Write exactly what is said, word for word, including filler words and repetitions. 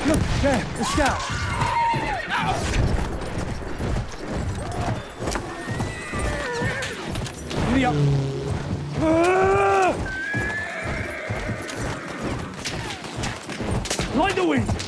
Look, there, the scout. Giddy up. Ah! Light the wind.